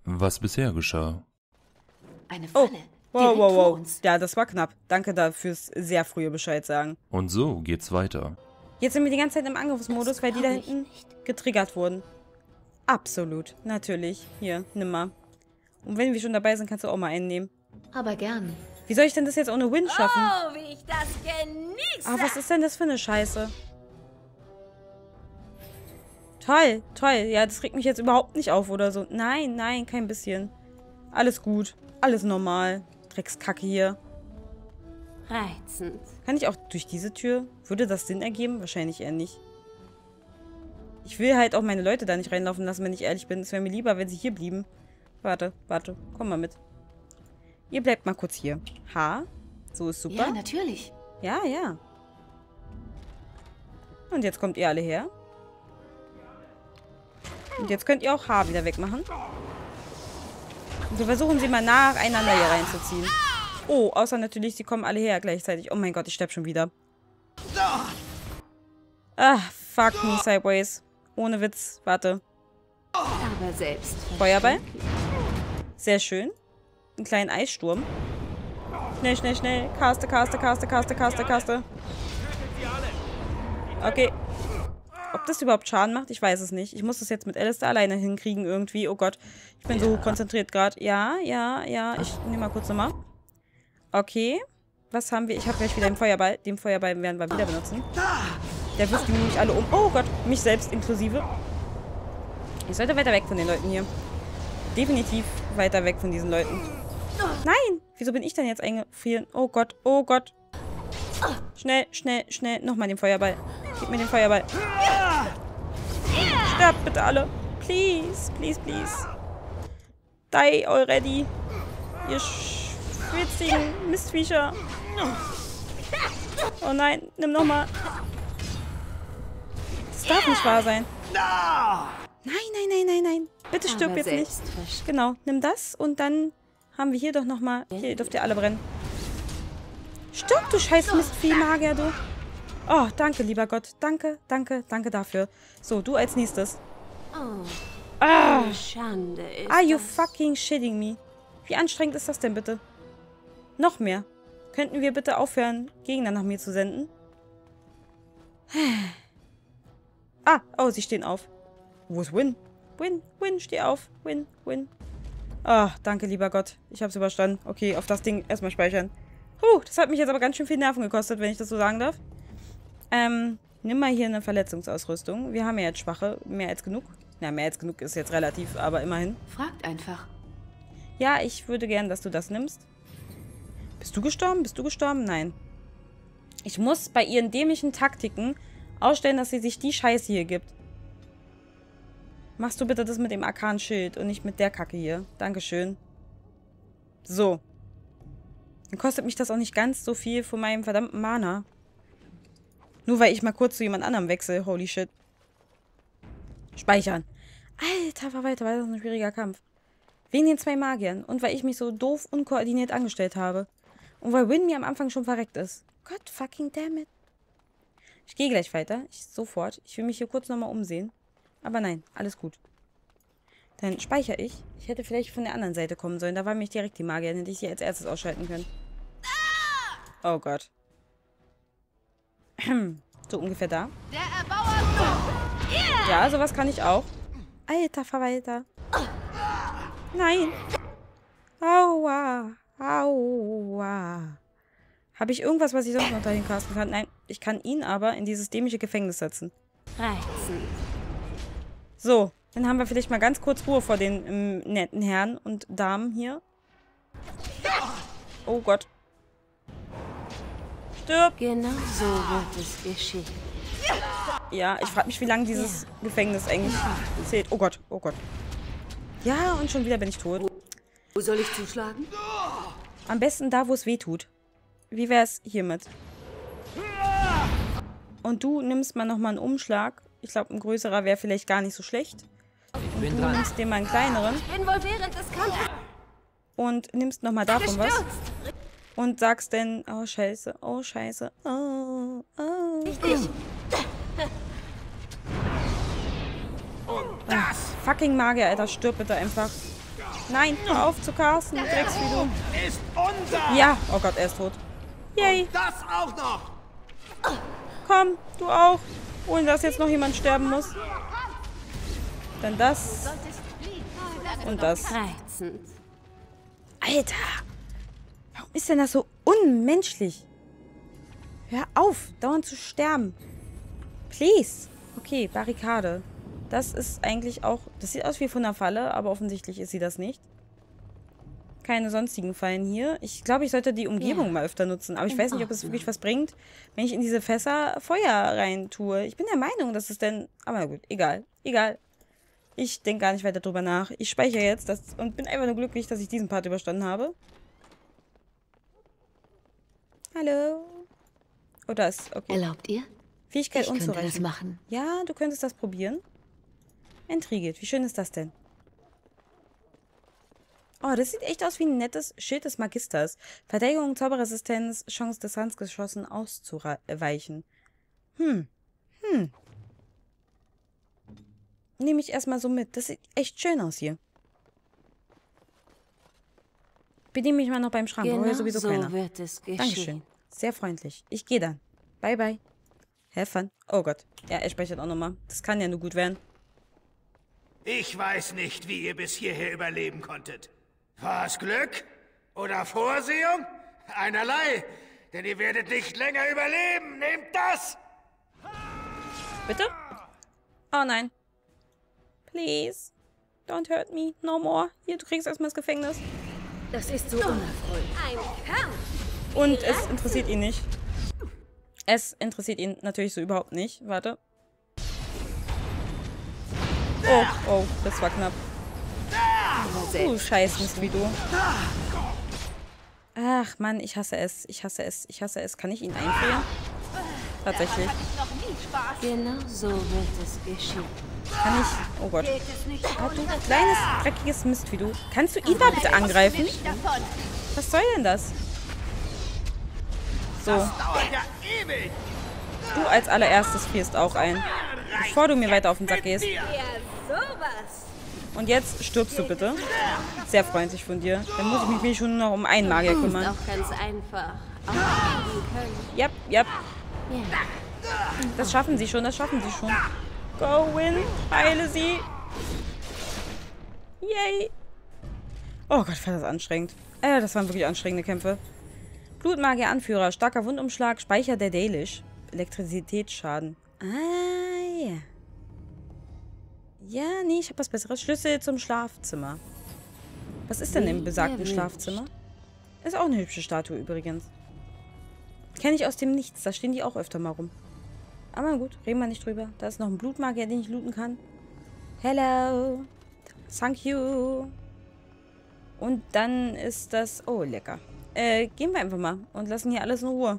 was bisher geschah. Eine Falle. Wow, wow, Vor wow. uns. Ja, das war knapp. Danke dafür fürs sehr frühe Bescheid sagen. Und so geht's weiter. Jetzt sind wir die ganze Zeit im Angriffsmodus, Das weil die da glaub ich hinten nicht. getriggert wurden. Absolut. Natürlich. Hier, nimm mal. Und wenn wir schon dabei sind, kannst du auch mal einen nehmen. Aber gern. Wie soll ich denn das jetzt ohne Win schaffen? Oh, wie ich das genieße. Ah, was ist denn das für eine Scheiße? Toll, toll. Ja, das regt mich jetzt überhaupt nicht auf oder so. Nein, nein, kein bisschen. Alles gut. Alles normal. Dreckskacke hier. Reizend. Kann ich auch durch diese Tür? Würde das Sinn ergeben? Wahrscheinlich eher nicht. Ich will halt auch meine Leute da nicht reinlaufen lassen, wenn ich ehrlich bin. Es wäre mir lieber, wenn sie hier blieben. Warte, warte. Komm mal mit. Ihr bleibt mal kurz hier. H. So ist super. Ja, natürlich. Ja, ja. Und jetzt kommt ihr alle her. Und jetzt könnt ihr auch H wieder wegmachen. Und wir versuchen sie mal nacheinander hier reinzuziehen. Oh, außer natürlich, sie kommen alle her gleichzeitig. Oh mein Gott, ich sterbe schon wieder. Ah, fuck me sideways. Ohne Witz. Warte. Aber selbst. Feuerball. Sehr schön. Einen kleinen Eissturm. Schnell, schnell, schnell. Caste, caste, caste, caste, caste, caste. Okay. Ob das überhaupt Schaden macht, ich weiß es nicht. Ich muss das jetzt mit Alistair alleine hinkriegen irgendwie. Oh Gott. Ich bin so konzentriert gerade. Ja, ja, ja. Ich nehme mal kurz nochmal. Okay. Was haben wir? Ich habe gleich wieder den Feuerball. Den Feuerball werden wir wieder benutzen. Der wirft die nämlich alle um. Oh Gott. Mich selbst inklusive. Ich sollte weiter weg von den Leuten hier. Definitiv weiter weg von diesen Leuten. Nein! Wieso bin ich denn jetzt eingefallen? Oh Gott, oh Gott. Schnell, schnell, schnell. Nochmal den Feuerball. Gib mir den Feuerball. Sterbt bitte alle. Please, please, please. Die already. Ihr schwitzigen Mistviecher. Oh nein, nimm nochmal. Das darf nicht wahr sein. Nein, nein, nein, nein, nein. Bitte stirb Aber jetzt nicht. selbst. Genau, nimm das und dann haben wir hier doch nochmal... Hier dürft ihr alle brennen. Stirb, du scheiß Mistvieh-Magier, du. Oh, danke, lieber Gott. Danke, danke, danke dafür. So, du als nächstes. Oh, Ah, eine Schande ist are you das. fucking shitting me? Wie anstrengend ist das denn bitte? Noch mehr. Könnten wir bitte aufhören, Gegner nach mir zu senden? Ah, oh, sie stehen auf. Wo ist Win? Win, Win, steh auf. Win, Win. Ah, danke, lieber Gott. Ich hab's überstanden. Okay, auf das Ding erstmal speichern. Das hat mich jetzt aber ganz schön viel Nerven gekostet, wenn ich das so sagen darf. Nimm mal hier eine Verletzungsausrüstung. Wir haben ja jetzt Schwache. Mehr als genug. Na, mehr als genug ist jetzt relativ, aber immerhin. Fragt einfach. Ja, ich würde gern, dass du das nimmst. Bist du gestorben? Bist du gestorben? Nein. Ich muss bei ihren dämlichen Taktiken ausstellen, dass sie sich die Scheiße hier gibt. Machst du bitte das mit dem Arkan-Schild und nicht mit der Kacke hier. Dankeschön. So. Dann kostet mich das auch nicht ganz so viel von meinem verdammten Mana. Nur weil ich mal kurz zu jemand anderem wechsle. Holy shit. Speichern. Alter Verwalter, war das ein schwieriger Kampf. Wegen den 2 Magiern. Und weil ich mich so doof unkoordiniert angestellt habe. Und weil Win mir am Anfang schon verreckt ist. Gott fucking damn it. Ich gehe gleich weiter. Sofort. Ich will mich hier kurz nochmal umsehen. Aber nein, alles gut. Dann speichere ich. Ich hätte vielleicht von der anderen Seite kommen sollen. Da war nämlich direkt die Magier. Dann hätte ich sie als erstes ausschalten können. Oh Gott. So ungefähr da. Der Erbauer. Ja, sowas kann ich auch. Alter Verwalter. Nein. Aua. Aua. Habe ich irgendwas, was ich sonst noch dahin casten kann? Nein, ich kann ihn aber in dieses dämliche Gefängnis setzen. Reizend. So, dann haben wir vielleicht mal ganz kurz Ruhe vor den netten Herren und Damen hier. Oh Gott. Stirb. Genau so wird es geschehen. Ja, ich frage mich, wie lange dieses Gefängnis eigentlich zählt. Oh Gott, oh Gott. Ja, und schon wieder bin ich tot. Wo soll ich zuschlagen? Am besten da, wo es weh tut. Wie wär's hiermit? Und du nimmst mal nochmal einen Umschlag. Ich glaube, ein größerer wäre vielleicht gar nicht so schlecht. Und du nimmst dir mal einen kleineren. Ich bin wohl während des Kampfes Und nimmst nochmal davon was. gestürzt. Und sagst dann, oh scheiße, oh scheiße, oh, oh. Richtig. Fucking Magier, Alter, stirb bitte einfach. Nein, hör auf zu casten, du Drecksvideo. Ist unser! Ja, oh Gott, er ist tot. Yay, Das auch noch! komm, du auch. Ohne dass jetzt noch jemand sterben muss. Dann das. Und das. Reizend. Alter! Warum ist denn das so unmenschlich? Hör auf, dauernd zu sterben. Please. Okay, Barrikade. Das ist eigentlich auch... Das sieht aus wie von einer Falle, aber offensichtlich ist sie das nicht. Keine sonstigen Fallen hier. Ich glaube, ich sollte die Umgebung mal öfter nutzen. Aber ich weiß nicht, ob es wirklich was bringt, wenn ich in diese Fässer Feuer rein tue. Ich bin der Meinung, dass es denn... Aber na gut, egal. Egal. Ich denke gar nicht weiter drüber nach. Ich speichere jetzt das und bin einfach nur glücklich, dass ich diesen Part überstanden habe. Hallo? Oh, das. Okay. Erlaubt ihr? Fähigkeit Ich könnte das unzureichend. machen. Ja, du könntest das probieren. Intrigiert. Wie schön ist das denn? Oh, das sieht echt aus wie ein nettes Schild des Magisters. Verteidigung, Zauberresistenz, Chance, Distanzgeschossen auszuweichen. Nehme ich erstmal so mit. Das sieht echt schön aus hier. Bediene mich mal noch beim Schrank. Genau Genau sowieso so keiner. wird es geschehen. Dankeschön. Sehr freundlich. Ich gehe dann. Bye, bye. Have fun. Oh Gott. Ja, er speichert auch nochmal. Das kann ja nur gut werden. Ich weiß nicht, wie ihr bis hierher überleben konntet. War es Glück? Oder Vorsehung? Einerlei. Denn ihr werdet nicht länger überleben. Nehmt das! Bitte? Oh nein. Please. Don't hurt me. No more. Hier, du kriegst erstmal ins Gefängnis. Das ist so unerfreulich. Und es interessiert ihn nicht. Es interessiert ihn natürlich so überhaupt nicht. Warte. Oh, oh, das war knapp. Scheiß Mist, wie du. Ach, Mann, ich hasse es. Ich hasse es. Ich hasse es. Kann ich ihn einfrieren? Tatsächlich. Genau so wird es geschehen. Kann ich... Oh Gott. Ah, du kleines, dreckiges Mist, wie du. Kannst du ihn mal bitte angreifen? Was soll denn das? So. Dauert ja ewig! Du als allererstes frierst auch ein. Bevor du mir weiter auf den Sack gehst. Und jetzt stirbst du bitte. Sehr freundlich von dir. Dann muss ich mich schon noch um einen Magier Ist kümmern. auch ganz einfach. Aufgeben können. Yep, yep. Ja. Das schaffen sie schon, das schaffen sie schon. Go, Win. Heile sie. Yay. Oh Gott, war das anstrengend. Das waren wirklich anstrengende Kämpfe. Blutmagier Anführer. Starker Wundumschlag. Speicher der Dalish. Elektrizitätsschaden. Ah, ja. Ja, nee, ich habe was Besseres. Schlüssel zum Schlafzimmer. Was ist denn im besagten Schlafzimmer? Ist auch eine hübsche Statue übrigens. Kenne ich aus dem Nichts. Da stehen die auch öfter mal rum. Aber gut, reden wir nicht drüber. Da ist noch ein Blutmagier, den ich looten kann. Hello. Thank you. Und dann ist das... Oh, lecker. Gehen wir einfach mal und lassen hier alles in Ruhe.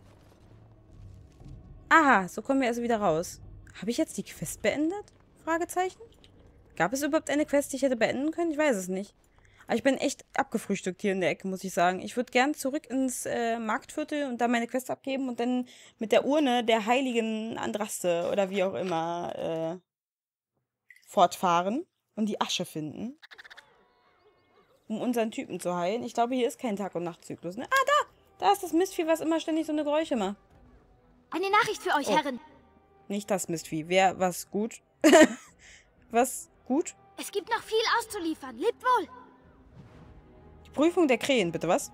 Aha, so kommen wir also wieder raus. Habe ich jetzt die Quest beendet? Fragezeichen. Gab es überhaupt eine Quest, die ich hätte beenden können? Ich weiß es nicht. Aber ich bin echt abgefrühstückt hier in der Ecke, muss ich sagen. Ich würde gern zurück ins Marktviertel und da meine Quest abgeben und dann mit der Urne der heiligen Andraste oder wie auch immer fortfahren und die Asche finden. Um unseren Typen zu heilen. Ich glaube, hier ist kein Tag- und Nachtzyklus. Ne? Ah, da! Da ist das Mistvieh, was immer ständig so eine Geräusche macht. Eine Nachricht für euch, Herren. Nicht das Mistvieh. Wer, was gut? Was gut? Es gibt noch viel auszuliefern. Lebt wohl. Die Prüfung der Krähen, bitte was?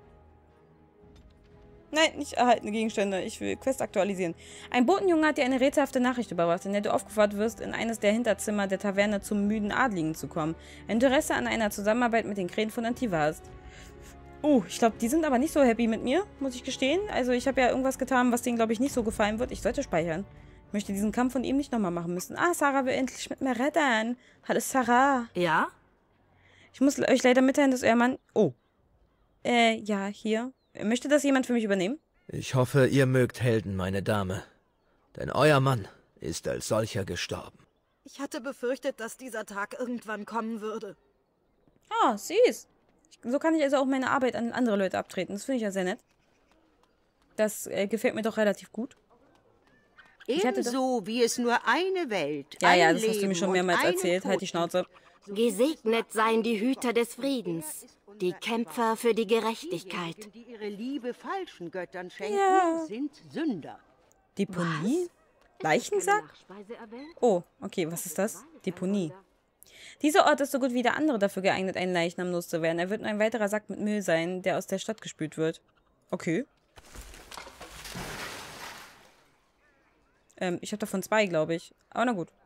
Nein, nicht erhaltene Gegenstände. Ich will Quest aktualisieren. Ein Botenjunge hat dir eine rätselhafte Nachricht überbracht, in der du aufgefordert wirst, in eines der Hinterzimmer der Taverne zum müden Adligen zu kommen. Wenn du Interesse an einer Zusammenarbeit mit den Krähen von Antiva hast. Oh, ich glaube, die sind aber nicht so happy mit mir, muss ich gestehen. Also ich habe ja irgendwas getan, was denen, glaube ich, nicht so gefallen wird. Ich sollte speichern. Ich möchte diesen Kampf von ihm nicht nochmal machen müssen. Ah, Sarah will endlich mit mir retten. Hallo, Sarah. Ja? Ich muss euch leider mitteilen, dass euer Mann... Oh. Ja, hier. Möchte das jemand für mich übernehmen? Ich hoffe, ihr mögt Helden, meine Dame. Denn euer Mann ist als solcher gestorben. Ich hatte befürchtet, dass dieser Tag irgendwann kommen würde. Ah, süß. So kann ich also auch meine Arbeit an andere Leute abtreten. Das finde ich ja sehr nett. Das gefällt mir doch relativ gut. Ebenso wie es nur eine Welt, Ja, ein ja, das Leben hast du mir schon und mehrmals einen erzählt. Halt die Toten. Schnauze. Gesegnet seien die Hüter des Friedens, die Kämpfer für die Gerechtigkeit. Die ihre Liebe falschen Göttern schenken, sind Sünder. Deponie? Leichensack? Oh, okay, was ist das? Deponie. Dieser Ort ist so gut wie der andere dafür geeignet, einen Leichnam loszuwerden. Er wird nur ein weiterer Sack mit Müll sein, der aus der Stadt gespült wird. Okay. Ich habe davon 2, glaube ich. Aber na gut.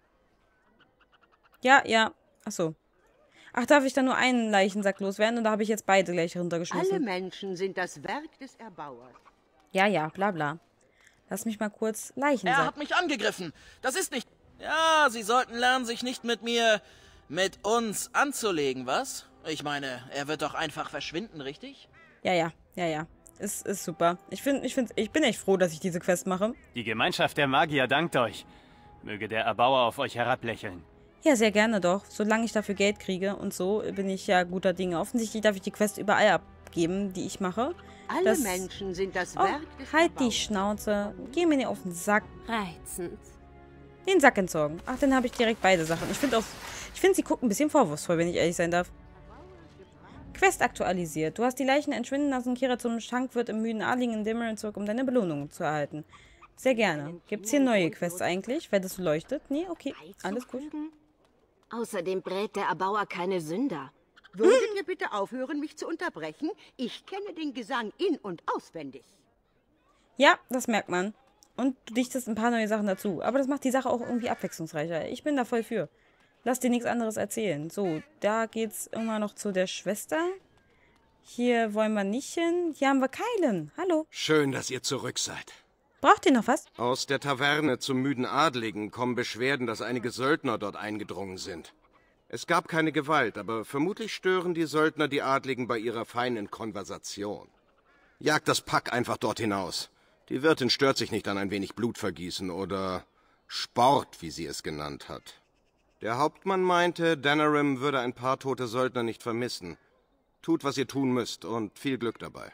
Ja, ja. Ach so. Ach, darf ich dann nur einen Leichensack loswerden? Und da habe ich jetzt beide gleich runtergeschmissen. Alle Menschen sind das Werk des Erbauers. Ja, ja, bla bla. Lass mich mal kurz Leichensack. Er hat mich angegriffen. Das ist nicht... Ja, Sie sollten lernen, sich nicht mit uns anzulegen, was? Ich meine, er wird doch einfach verschwinden, richtig? Ja, ja, ja, ja. Ist super. Ich bin echt froh, dass ich diese Quest mache. Die Gemeinschaft der Magier dankt euch. Möge der Erbauer auf euch herablächeln. Ja, sehr gerne doch. Solange ich dafür Geld kriege und so, bin ich ja guter Dinge. Offensichtlich darf ich die Quest überall abgeben, die ich mache. Alle Menschen sind das Werk des Halt Erbauers. die Schnauze. Geh mir nicht auf den Sack. Reizend. Den Sack entsorgen. Ach, dann habe ich direkt beide Sachen. Ich finde, sie gucken ein bisschen vorwurfsvoll, wenn ich ehrlich sein darf. Quest aktualisiert. Du hast die Leichen entschwinden lassen. Kehre zum Schankwirt im müden Adligen in Dimmerland zurück, um deine Belohnung zu erhalten. Sehr gerne. Gibt es hier neue Quests eigentlich, weil das so leuchtet? Nee, okay. Alles gut. Außerdem brät der Erbauer keine Sünder. Würdet ihr bitte aufhören, mich zu unterbrechen? Ich kenne den Gesang in- und auswendig. Ja, das merkt man. Und du dichtest ein paar neue Sachen dazu. Aber das macht die Sache auch irgendwie abwechslungsreicher. Ich bin da voll für. Lass dir nichts anderes erzählen. So, da geht's immer noch zu der Schwester. Hier wollen wir nicht hin. Hier haben wir Keilen. Hallo. Schön, dass ihr zurück seid. Braucht ihr noch was? Aus der Taverne zum müden Adligen kommen Beschwerden, dass einige Söldner dort eingedrungen sind. Es gab keine Gewalt, aber vermutlich stören die Söldner die Adligen bei ihrer feinen Konversation. Jagt das Pack einfach dort hinaus. Die Wirtin stört sich nicht an ein wenig Blutvergießen oder Sport, wie sie es genannt hat. Der Hauptmann meinte, Danarim würde ein paar tote Söldner nicht vermissen. Tut, was ihr tun müsst und viel Glück dabei.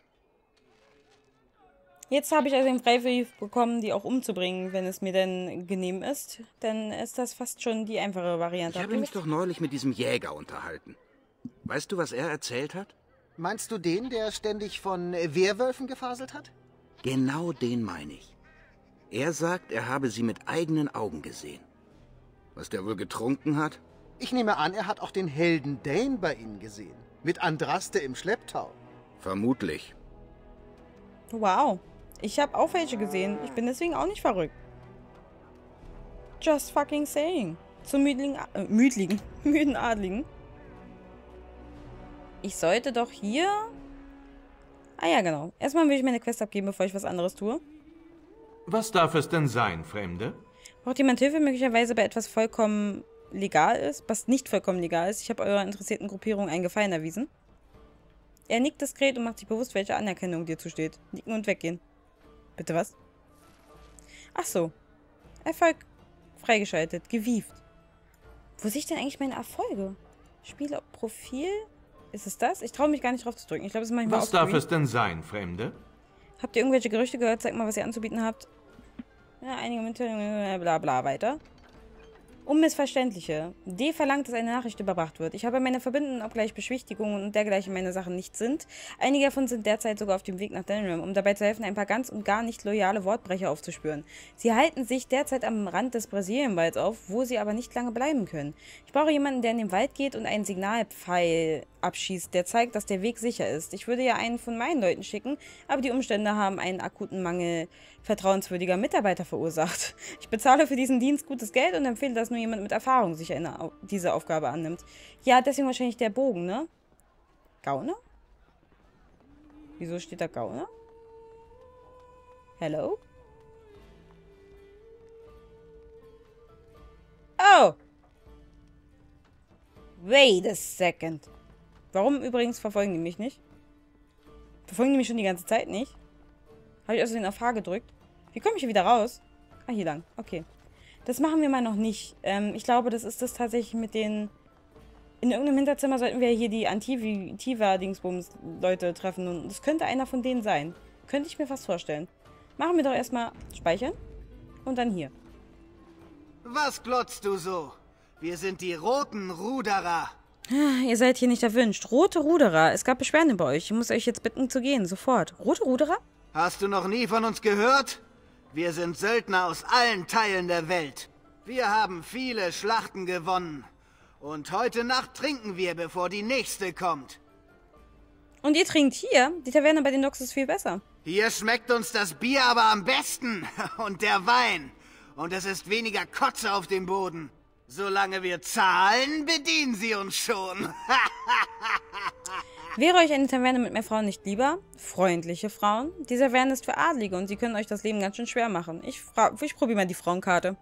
Jetzt habe ich also den Freibrief bekommen, die auch umzubringen, wenn es mir denn genehm ist. Dann ist das fast schon die einfache Variante. Ich habe mich doch neulich mit diesem Jäger unterhalten. Weißt du, was er erzählt hat? Meinst du den, der ständig von Werwölfen gefaselt hat? Genau den meine ich. Er sagt, er habe sie mit eigenen Augen gesehen. Was der wohl getrunken hat? Ich nehme an, er hat auch den Helden Dane bei ihnen gesehen. Mit Andraste im Schlepptau. Vermutlich. Wow. Ich habe auch welche gesehen. Ich bin deswegen auch nicht verrückt. Just fucking saying. Zum müden Adligen. Ich sollte doch hier... Ah ja, genau. Erstmal will ich meine Quest abgeben, bevor ich was anderes tue. Was darf es denn sein, Fremde? Braucht jemand Hilfe möglicherweise bei etwas vollkommen legal ist? Was nicht vollkommen legal ist? Ich habe eurer interessierten Gruppierung einen Gefallen erwiesen. Er nickt diskret und macht sich bewusst, welche Anerkennung dir zusteht. Nicken und weggehen. Bitte was? Ach so. Erfolg freigeschaltet. Gewieft. Wo sehe ich denn eigentlich meine Erfolge? Spieler Profil? Ist es das? Ich traue mich gar nicht drauf zu drücken. Ich glaube, es ist manchmal Was darf es denn sein, Fremde? Habt ihr irgendwelche Gerüchte gehört? Zeigt mal, was ihr anzubieten habt. Ja, einige Mitteilungen, bla bla, weiter. Unmissverständliche. D verlangt, dass eine Nachricht überbracht wird. Ich habe meine Verbündeten, obgleich Beschwichtigungen und dergleichen meine Sachen nicht sind. Einige davon sind derzeit sogar auf dem Weg nach Danarim, um dabei zu helfen, ein paar ganz und gar nicht loyale Wortbrecher aufzuspüren. Sie halten sich derzeit am Rand des Brasilienwalds auf, wo sie aber nicht lange bleiben können. Ich brauche jemanden, der in den Wald geht und einen Signalpfeil abschießt, der zeigt, dass der Weg sicher ist. Ich würde ja einen von meinen Leuten schicken, aber die Umstände haben einen akuten Mangel vertrauenswürdiger Mitarbeiter verursacht. Ich bezahle für diesen Dienst gutes Geld und empfehle, dass nur jemand mit Erfahrung sich diese Aufgabe annimmt. Ja, deswegen wahrscheinlich der Bogen, ne? Gauner? Wieso steht da Gauner? Hello? Oh! Wait a second. Warum übrigens verfolgen die mich nicht? Verfolgen die mich schon die ganze Zeit nicht? Habe ich also den auf H gedrückt? Wie komme ich hier wieder raus? Ah, hier lang. Okay. Das machen wir mal noch nicht. Ich glaube, das ist das tatsächlich mit den... In irgendeinem Hinterzimmer sollten wir hier die Antiva-Dingsbums-Leute treffen. Und das könnte einer von denen sein. Könnte ich mir fast vorstellen. Machen wir doch erstmal speichern. Und dann hier. Was glotzt du so? Wir sind die roten Ruderer. Ihr seid hier nicht erwünscht. Rote Ruderer. Es gab Beschwerden über euch. Ich muss euch jetzt bitten zu gehen. Sofort. Rote Ruderer? Hast du noch nie von uns gehört? Wir sind Söldner aus allen Teilen der Welt. Wir haben viele Schlachten gewonnen. Und heute Nacht trinken wir, bevor die nächste kommt. Und ihr trinkt hier? Die Taverne bei den Docks ist viel besser. Hier schmeckt uns das Bier aber am besten. Und der Wein. Und es ist weniger Kotze auf dem Boden. Solange wir zahlen, bedienen sie uns schon. Wäre euch eine Taverne mit mehr Frauen nicht lieber? Freundliche Frauen? Die Taverne ist für Adlige und sie können euch das Leben ganz schön schwer machen. Ich probiere mal die Frauenkarte.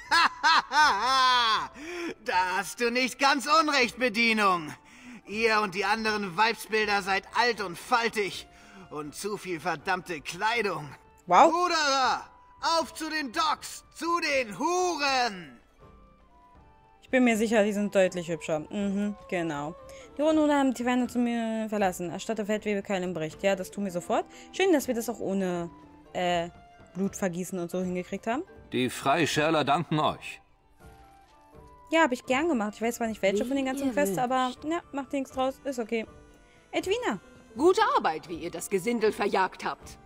Da hast du nicht ganz unrecht, Bedienung. Ihr und die anderen Weibsbilder seid alt und faltig. Und zu viel verdammte Kleidung. Wow. Ruderer, auf zu den Docks, zu den Huren! Ich bin mir sicher, die sind deutlich hübscher. Mhm, genau. Die Roten haben die Taverne zu mir verlassen. Erstatte Feldwebel im Bericht. Ja, das tun wir sofort. Schön, dass wir das auch ohne Blutvergießen und so hingekriegt haben. Die Freischärler danken euch. Ja, habe ich gern gemacht. Ich weiß zwar nicht, welche von den ganzen Quests, aber ja, macht nichts draus. Ist okay. Edwina. Gute Arbeit, wie ihr das Gesindel verjagt habt.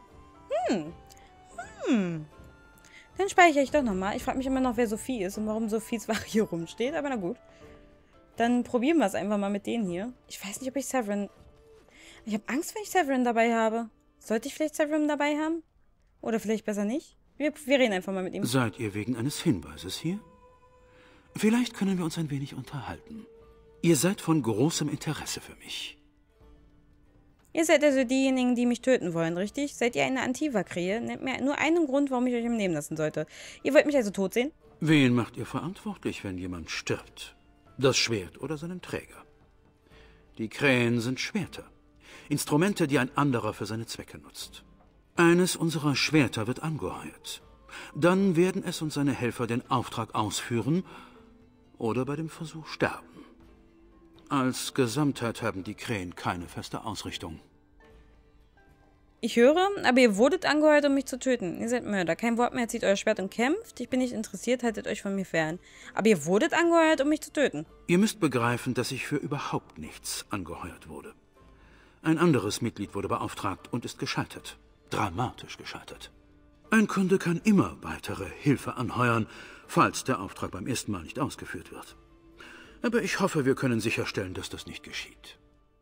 Dann speichere ich doch nochmal. Ich frage mich immer noch, wer Sophie ist und warum Sophies Wache hier rumsteht, aber na gut. Dann probieren wir es einfach mal mit denen hier. Ich weiß nicht, ob ich Severin... Ich habe Angst, wenn ich Severin dabei habe. Sollte ich vielleicht Severin dabei haben? Oder vielleicht besser nicht? Wir reden einfach mal mit ihm. Seid ihr wegen eines Hinweises hier? Vielleicht können wir uns ein wenig unterhalten. Ihr seid von großem Interesse für mich. Ihr seid also diejenigen, die mich töten wollen, richtig? Seid ihr eine Antiva-Krähe? Nennt mir nur einen Grund, warum ich euch am Leben lassen sollte. Ihr wollt mich also tot sehen? Wen macht ihr verantwortlich, wenn jemand stirbt? Das Schwert oder seinen Träger? Die Krähen sind Schwerter. Instrumente, die ein anderer für seine Zwecke nutzt. Eines unserer Schwerter wird angeheuert. Dann werden es und seine Helfer den Auftrag ausführen oder bei dem Versuch sterben. Als Gesamtheit haben die Krähen keine feste Ausrichtung. Ich höre, aber ihr wurdet angeheuert, um mich zu töten. Ihr seid Mörder. Kein Wort mehr, zieht euer Schwert und kämpft. Ich bin nicht interessiert, haltet euch von mir fern. Aber ihr wurdet angeheuert, um mich zu töten. Ihr müsst begreifen, dass ich für überhaupt nichts angeheuert wurde. Ein anderes Mitglied wurde beauftragt und ist gescheitert. Dramatisch gescheitert. Ein Kunde kann immer weitere Hilfe anheuern, falls der Auftrag beim ersten Mal nicht ausgeführt wird. Aber ich hoffe, wir können sicherstellen, dass das nicht geschieht.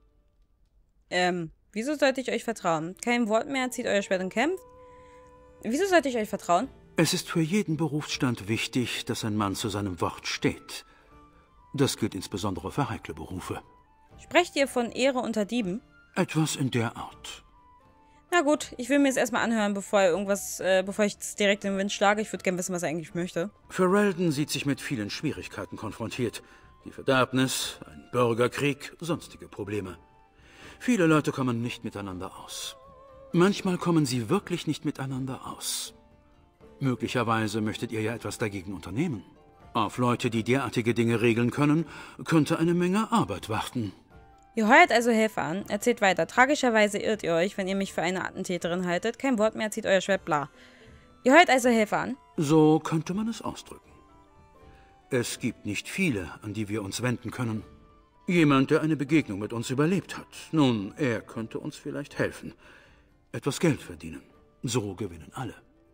Wieso sollte ich euch vertrauen? Kein Wort mehr, zieht euer Schwert und kämpft? Wieso sollte ich euch vertrauen? Es ist für jeden Berufsstand wichtig, dass ein Mann zu seinem Wort steht. Das gilt insbesondere für heikle Berufe. Sprecht ihr von Ehre unter Dieben? Etwas in der Art. Na gut, ich will mir es erstmal anhören, bevor ich es direkt in den Wind schlage. Ich würde gerne wissen, was er eigentlich möchte. Ferelden sieht sich mit vielen Schwierigkeiten konfrontiert. Die Verderbnis, ein Bürgerkrieg, sonstige Probleme. Viele Leute kommen nicht miteinander aus. Manchmal kommen sie wirklich nicht miteinander aus. Möglicherweise möchtet ihr ja etwas dagegen unternehmen. Auf Leute, die derartige Dinge regeln können, könnte eine Menge Arbeit warten. Ihr heuert also Helfer an. Erzählt weiter. Tragischerweise irrt ihr euch, wenn ihr mich für eine Attentäterin haltet. Kein Wort mehr, zieht euer Schwert, bla. Ihr heuert also Helfer an? So könnte man es ausdrücken. Es gibt nicht viele, an die wir uns wenden können. Jemand, der eine Begegnung mit uns überlebt hat. Nun, er könnte uns vielleicht helfen. Etwas Geld verdienen. So gewinnen alle.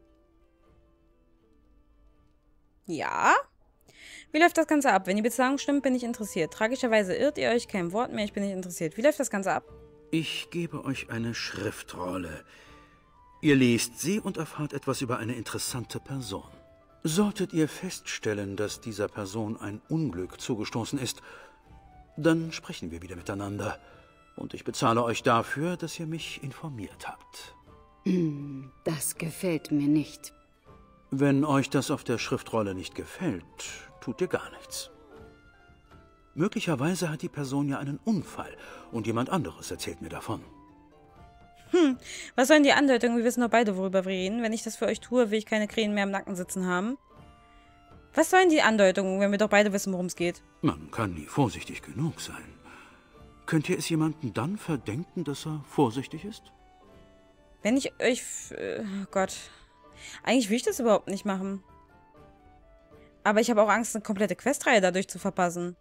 Ja? Wie läuft das Ganze ab? Wenn die Bezahlung stimmt, bin ich interessiert. Tragischerweise irrt ihr euch, kein Wort mehr, ich bin nicht interessiert. Wie läuft das Ganze ab? Ich gebe euch eine Schriftrolle. Ihr lest sie und erfahrt etwas über eine interessante Person. Solltet ihr feststellen, dass dieser Person ein Unglück zugestoßen ist, dann sprechen wir wieder miteinander. Und ich bezahle euch dafür, dass ihr mich informiert habt. Das gefällt mir nicht. Wenn euch das auf der Schriftrolle nicht gefällt, tut ihr gar nichts. Möglicherweise hat die Person ja einen Unfall und jemand anderes erzählt mir davon. Was sollen die Andeutungen? Wir wissen doch beide, worüber wir reden. Wenn ich das für euch tue, will ich keine Krähen mehr im Nacken sitzen haben. Was sollen die Andeutungen, wenn wir doch beide wissen, worum es geht? Man kann nie vorsichtig genug sein. Könnt ihr es jemandem dann verdenken, dass er vorsichtig ist? Wenn ich euch... oh Gott. Eigentlich will ich das überhaupt nicht machen. Aber ich habe auch Angst, eine komplette Questreihe dadurch zu verpassen.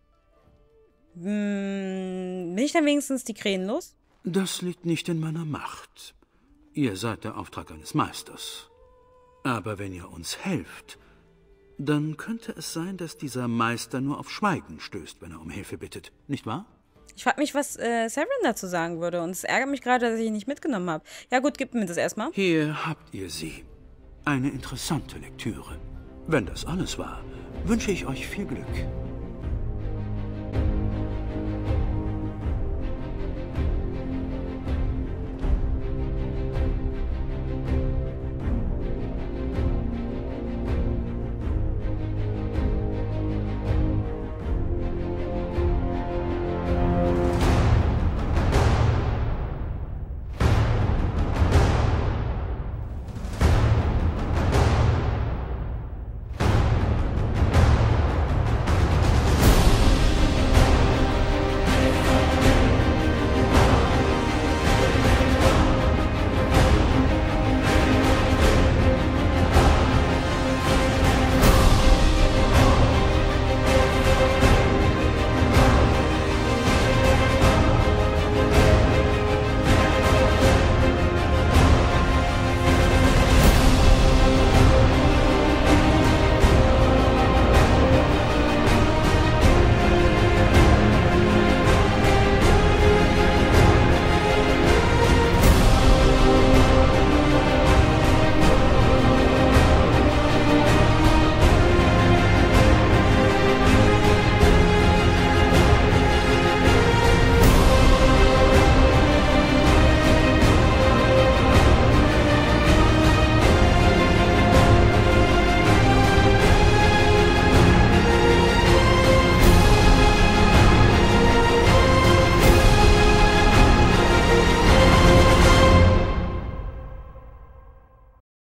Bin ich dann wenigstens die Krähen los? Das liegt nicht in meiner Macht. Ihr seid der Auftrag eines Meisters. Aber wenn ihr uns helft, dann könnte es sein, dass dieser Meister nur auf Schweigen stößt, wenn er um Hilfe bittet. Nicht wahr? Ich frage mich, was Severin dazu sagen würde. Und es ärgert mich gerade, dass ich ihn nicht mitgenommen habe. Ja gut, gib mir das erstmal. Hier habt ihr sie. Eine interessante Lektüre. Wenn das alles war, wünsche ich euch viel Glück.